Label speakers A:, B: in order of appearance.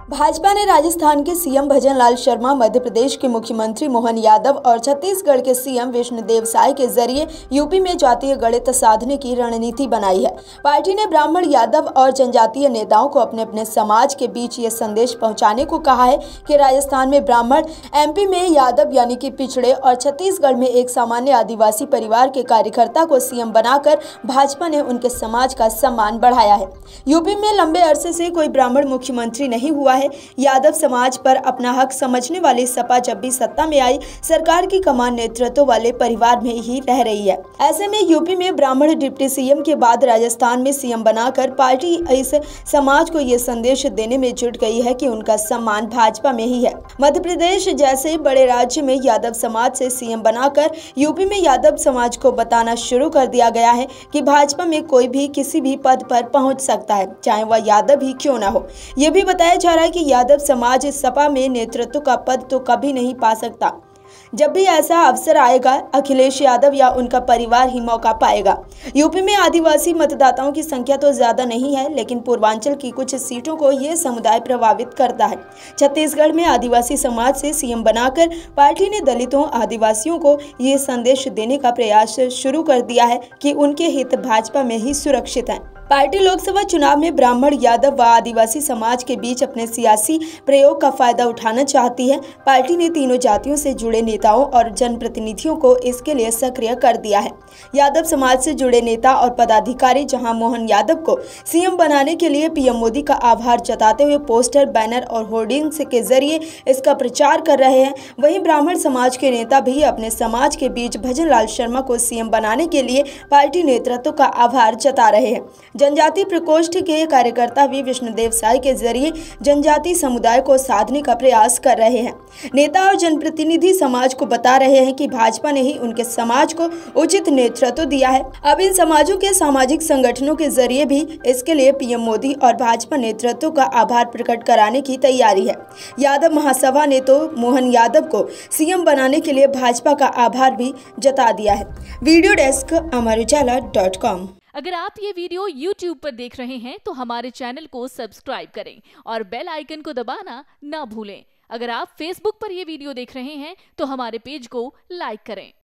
A: भाजपा ने राजस्थान के सीएम भजनलाल शर्मा, मध्य प्रदेश के मुख्यमंत्री मोहन यादव और छत्तीसगढ़ के सीएम विष्णुदेव साय के जरिए यूपी में जातीय गणित साधने की रणनीति बनाई है। पार्टी ने ब्राह्मण, यादव और जनजातीय नेताओं को अपने अपने समाज के बीच ये संदेश पहुंचाने को कहा है कि राजस्थान में ब्राह्मण, एमपी में यादव यानी कि पिछड़े और छत्तीसगढ़ में एक सामान्य आदिवासी परिवार के कार्यकर्ता को सीएम बनाकर भाजपा ने उनके समाज का सम्मान बढ़ाया है। यूपी में लंबे अरसे से कोई ब्राह्मण मुख्यमंत्री नहीं हुआ है। यादव समाज पर अपना हक समझने वाली सपा जब भी सत्ता में आई, सरकार की कमान नेतृत्व वाले परिवार में ही रह रही है। ऐसे में यूपी में ब्राह्मण डिप्टी सीएम के बाद राजस्थान में सीएम बनाकर पार्टी इस समाज को ये संदेश देने में जुट गई है कि उनका सम्मान भाजपा में ही है। मध्य प्रदेश जैसे बड़े राज्य में यादव समाज से सीएम बनाकर यूपी में यादव समाज को बताना शुरू कर दिया गया है कि भाजपा में कोई भी किसी भी पद पर पहुंच सकता है, चाहे वह यादव ही क्यों ना हो। यह भी बताया जा रहा है कि यादव समाज सपा में नेतृत्व का पद तो कभी नहीं पा सकता। जब भी ऐसा अवसर आएगा, अखिलेश यादव या उनका परिवार ही मौका पाएगा। यूपी में आदिवासी मतदाताओं की संख्या तो ज्यादा नहीं है, लेकिन पूर्वांचल की कुछ सीटों को ये समुदाय प्रभावित करता है। छत्तीसगढ़ में आदिवासी समाज से सीएम बनाकर पार्टी ने दलितों, आदिवासियों को ये संदेश देने का प्रयास शुरू कर दिया है कि उनके हित भाजपा में ही सुरक्षित हैं। पार्टी लोकसभा चुनाव में ब्राह्मण, यादव व आदिवासी समाज के बीच अपने सियासी प्रयोग का फायदा उठाना चाहती है। पार्टी ने तीनों जातियों से जुड़े नेताओं और जनप्रतिनिधियों को इसके लिए सक्रिय कर दिया है। यादव समाज से जुड़े नेता और पदाधिकारी जहां मोहन यादव को सीएम बनाने के लिए पीएम मोदी का आभार जताते हुए पोस्टर, बैनर और होर्डिंग्स के जरिए इसका प्रचार कर रहे हैं, वहीं ब्राह्मण समाज के नेता भी अपने समाज के बीच भजनलाल शर्मा को सीएम बनाने के लिए पार्टी नेतृत्व का आभार जता रहे हैं। जनजाति प्रकोष्ठ के कार्यकर्ता भी विष्णुदेव साय के जरिए जनजाति समुदाय को साधने का प्रयास कर रहे हैं। नेता और जनप्रतिनिधि समाज को बता रहे हैं कि भाजपा ने ही उनके समाज को उचित नेतृत्व दिया है। अब इन समाजों के सामाजिक संगठनों के जरिए भी इसके लिए पीएम मोदी और भाजपा नेतृत्व का आभार प्रकट कराने की तैयारी है। यादव महासभा ने तो मोहन यादव को सीएम बनाने के लिए भाजपा का आभार भी जता दिया है। वीडियो डेस्क अमरउजाला.com।
B: अगर आप ये वीडियो YouTube पर देख रहे हैं तो हमारे चैनल को सब्सक्राइब करें और बेल आइकन को दबाना ना भूलें। अगर आप Facebook पर ये वीडियो देख रहे हैं तो हमारे पेज को लाइक करें।